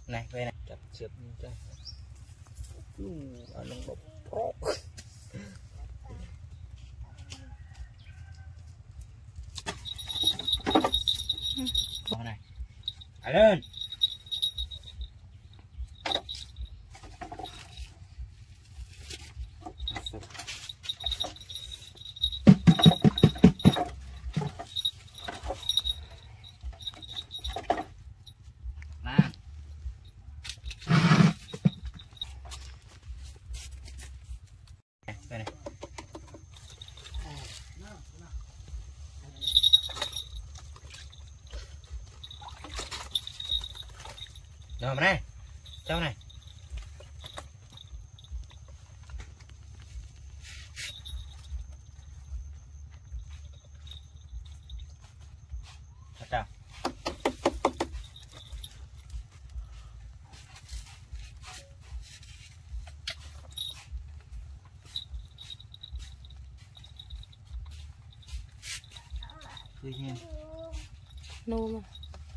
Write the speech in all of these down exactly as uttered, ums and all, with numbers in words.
này về này chặt chụp cho ở nông bột pro con này à lên đây này rồi mà này cháu này chào tuy nhiên nô mà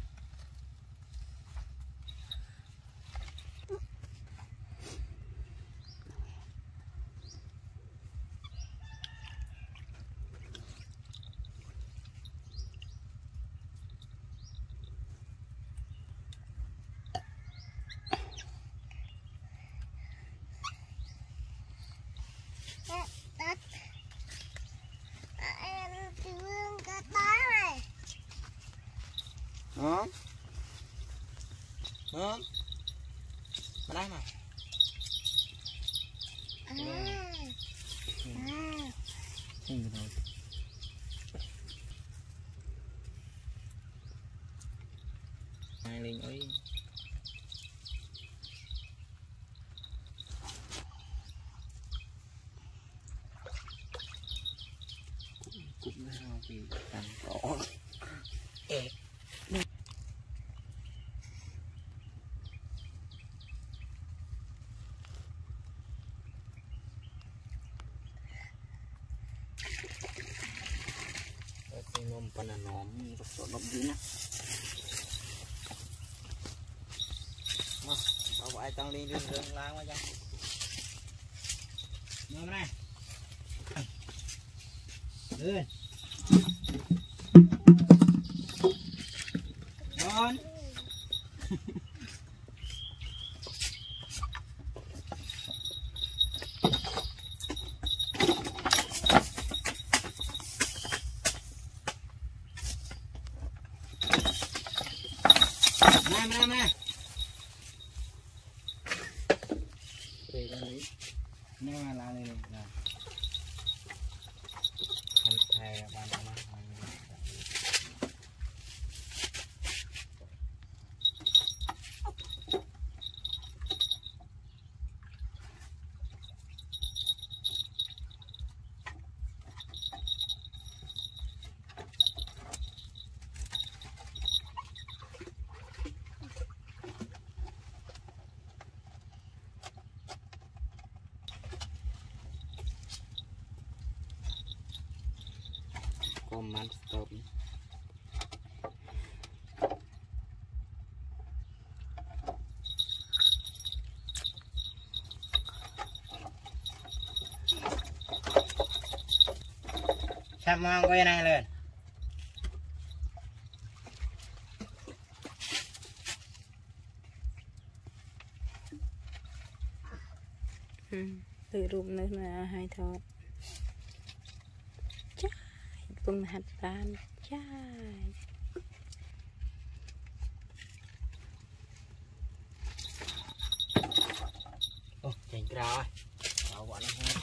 đó đó mà đây mà à. Ừ. À. Ừ, rồi. Hai lên ấy cũng hao vì càng có ê nôm pada nom rasa nom dina mà bảo ai tăng lên lên lên lang quá chăng nôm này lên con nè nè nè đây đây nè mà là đây là không thề bạn mà comment stop sắp mang quay này lên ừ. Tự rụm nữa là hai thọt cùng hạt ban chai ô chỉnh cái rồi bảo bọn nó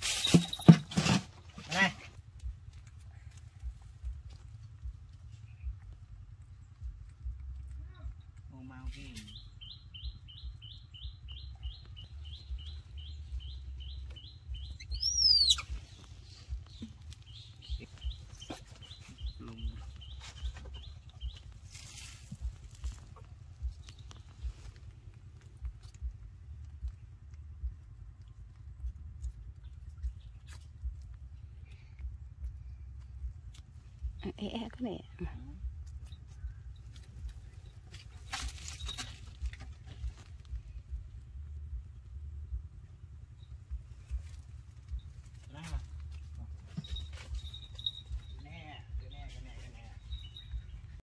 này ô mau cái ế cái này